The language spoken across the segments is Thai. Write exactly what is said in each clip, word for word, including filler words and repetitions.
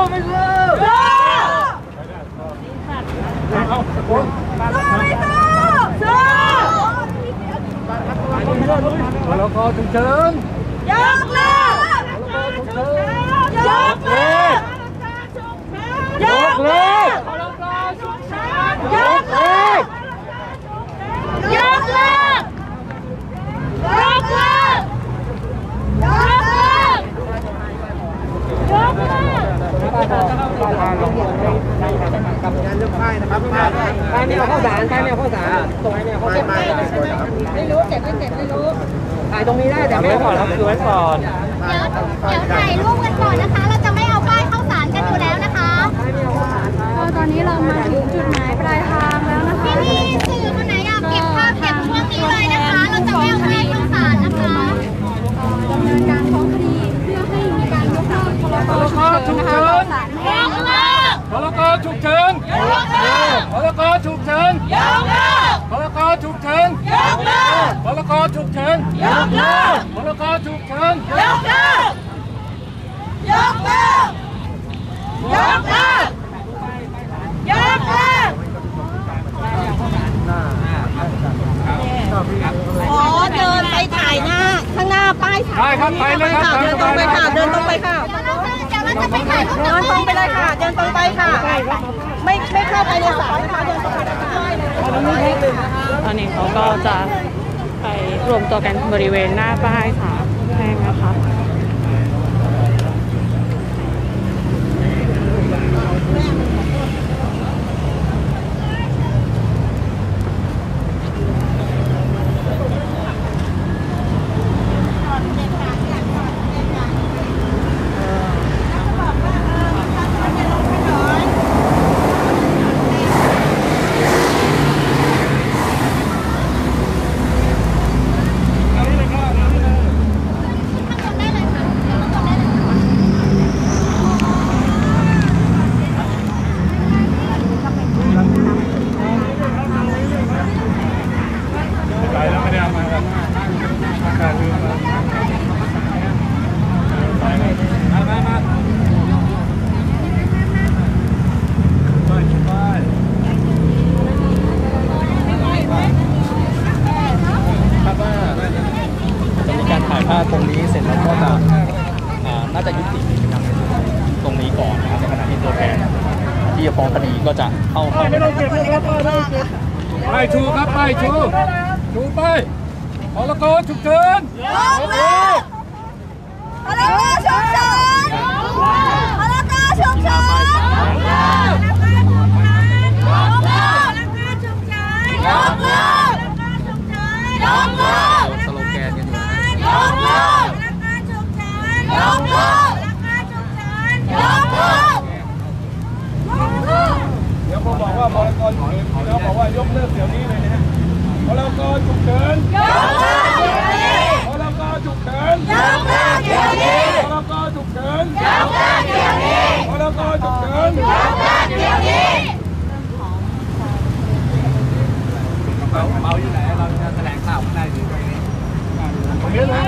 ไม่สู้สู้ไม่สู้สู้พรกฉุกเฉินยกเลิกยกเลิกยกเลิกยกเลิกยกเลิกยกเลิกยกเลิกยกเลิกกับงานเรื่องป้ายนะครับป้ายแนวข้าวสารป้ายแนวข้าวสารตรงแนวข้าวสารไม่รู้เจ็บไม่เจ็บไม่รู้ถ่ายตรงนี้ได้แต่ไม่ก่อนครับคือไว้ก่อนเดี๋ยวเดี๋ยวถ่ายรูปกันก่อนนะคะเราจะไม่เอาป้ายข้าวสารกันอยู่แล้วนะคะก็ตอนนี้เรามาถึงจุดหมายปลายทางแล้วนะคะพี่ๆสื่อคนไหนอยากเก็บภาพเก็บช่วงนี้เลยนะคะเราจะไม่เอาป้ายข้าวสารนะคะดำเนินการฟ้องคดีเพื่อให้มีการยกเลิกพรกฉุกเฉินนะคะพรกฉุกเฉินพรกฉุกเฉินพรกฉุกเฉินพรกฉุกเฉินพรกฉุกเฉินยกเลิกยกเลิกยกเลิกยกเลิกอ๋อเดินไปถ่ายหน้าข้างหน้าป้ายได้ครับไปเลยครับเดินตรงไปค่ะเดินตรงไปค่ะเดี๋ยวเราจะไปถ่ายรูปเดินตรงไปเลยค่ะเดินตรงไปค่ะไม่ไม่เข้าไปในศาลนะคะเดินตรงไปค่ะตอนนี้เขาก็จะไปรวมตัวกันบริเวณหน้าป้ายสามแพร่งนะคะตรงนี้เสร็จแล้วก็จะน่าจะยุติกิจกรรมตรงนี้ก่อนนะครับในขณะที่ตัวแทนที่จะฟ้องคดีก็จะเข้าไม่ต้องเก็บนะครับป้ายชูครับป้ายชูชูป้ายพรกฉุกเฉินยกเลิกพรกฉุกเฉินพรกฉุกเฉินยกเลิกยกเลิกยกเลิกยกเลิกสโลแกนกันอยู่ยกเลิกยกเลิกยกเลิกเดี๋ยวผมบอกว่าพรกฉุกเฉินแล้วบอกว่ายกเลิกเดี๋ยวนี้เลยนะฮะพรกฉุกเฉินยกเลิกเดี๋ยวนี้พรกฉุกเฉินยกเลิกเดี๋ยวนี้พรกฉุกเฉินยกเลิกเดี๋ยวนี้พรกฉุกเฉินยกเลิกเดี๋ยวนี้เมาเมาอยู่ไหนเราจะแถลงข่าวข้างในดีตรงนี้ตรงนี้เลย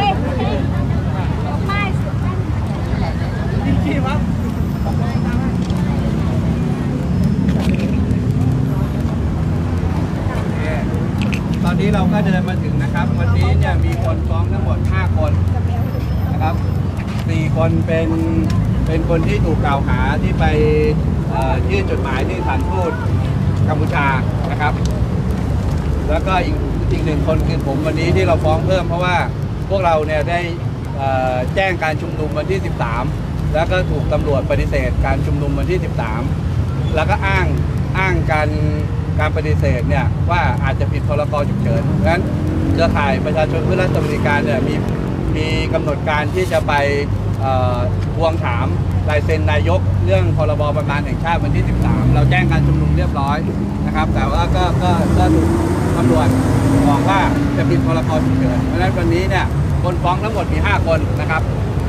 ตอนนี้เราก็เดินมาถึงนะครับวันนี้เนี่ยมีคนฟ้องทั้งหมดห้าคนนะครับสี่คนเป็นเป็นคนที่ถูกกล่าวหาที่ไปยื่นจดหมายที่สถานทูตกัมพูชานะครับแล้วก็อีกอีกหนึ่งคนคือผมวันนี้ที่เราฟ้องเพิ่มเพราะว่าพวกเราเนี่ยได้แจ้งการชุมนุมวันที่สิบสามแล้วก็ถูกตำรวจปฏิเสธการชุมนุมวันที่สิบสามแล้วก็อ้างอ้างการการปฏิเสธเนี่ยว่าอาจจะผิดพรกฉุกเฉินเพราะฉะนั้นเครือข่ายประชาชนเพื่อรัฐบริการเนี่ยมีมีกำหนดการที่จะไปทวงถามลายเซ็นนายกเรื่องพรบประมาณแห่งชาติวันที่สิบสามเราแจ้งการชุมนุมเรียบร้อยนะครับแต่ว่าก็ก็ก็ถูกตำรวจบอกว่าจะผิดพรกฉุกเฉินเพราะฉะนั้นวันนี้เนี่ยคนฟ้องทั้งหมดมีห้าคนนะครับ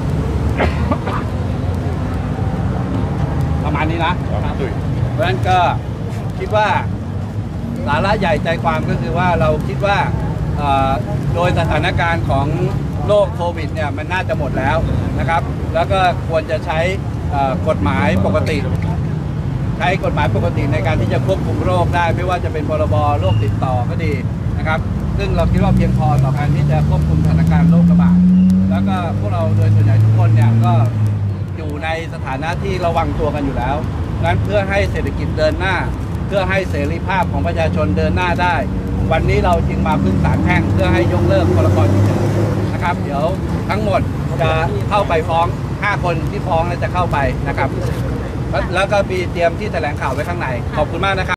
ประมาณนี้นะเพราะฉะนั้นก็คิดว่าสาระใหญ่ใจความก็คือว่าเราคิดว่าโดยสถานการณ์ของโรคโควิดเนี่ยมันน่าจะหมดแล้วนะครับแล้วก็ควรจะใช้เอ่อกฎหมายปกติใช้กฎหมายปกติในการที่จะควบคุมโรคได้ไม่ว่าจะเป็นพรบโรคติดต่อก็ดีนะครับซึ่งเราคิดว่าเพียงพอต่อการที่จะควบคุมสถานการณ์โรคระบาดแล้วก็พวกเราโดยส่วนใหญ่ทุกคนเนี่ยก็อยู่ในสถานะที่ระวังตัวกันอยู่แล้วงั้นเพื่อให้เศรษฐกิจเดินหน้าเพื่อให้เสรีภาพของประชาชนเดินหน้าได้วันนี้เราจึงมาพึ่งศาลแพ่งเพื่อให้ยกเลิกพรกฉุกเฉินนะครับเดี๋ยวทั้งหมดจะเข้าไปฟ้องห้าคนที่ฟ้องแล้วจะเข้าไปนะครับแล้วก็มีเตรียมที่แถลงข่าวไว้ข้างในขอบคุณมากนะครับ